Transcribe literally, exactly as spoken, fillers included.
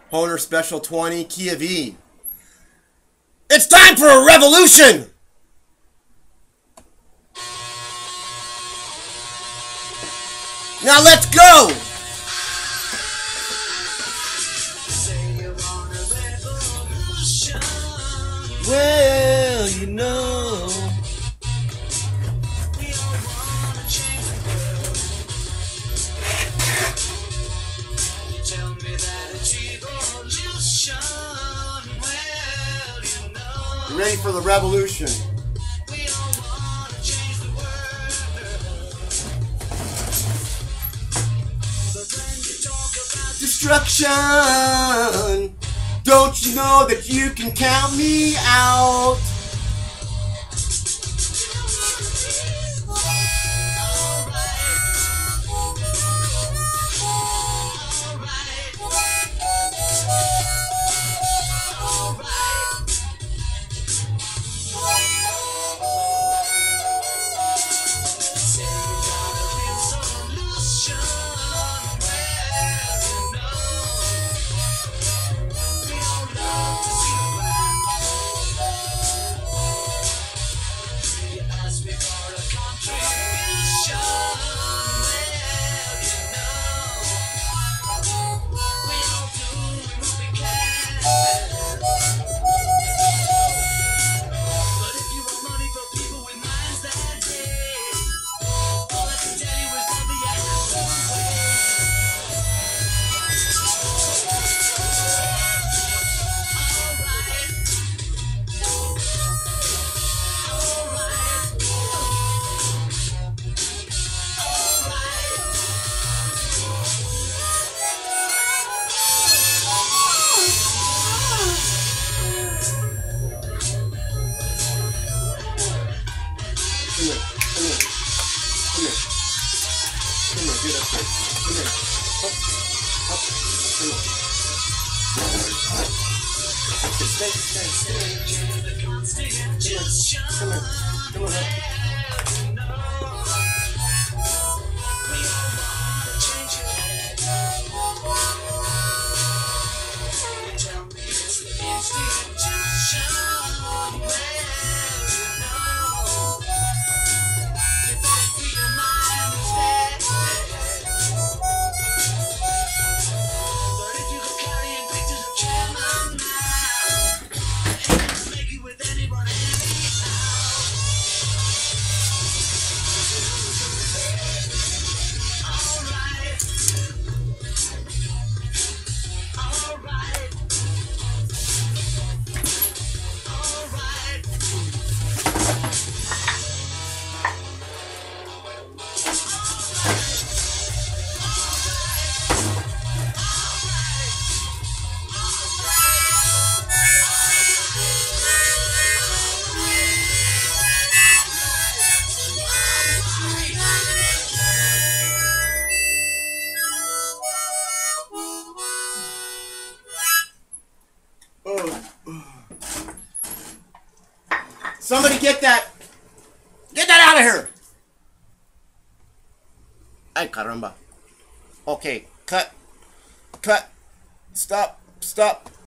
Honor Special twenty, Kia V. It's time for a revolution! Now let's go! Well, you know, we all wanna change the world. You tell me that it's evolution. Well, you know, you ready for the revolution? We all wanna change the world. But when you talk about destruction, don't you know that you can count me out? Stay, stay, stay. Come on, come on, come on. Somebody get that, get that out of here. Ay, caramba. Okay, cut, cut, stop, stop.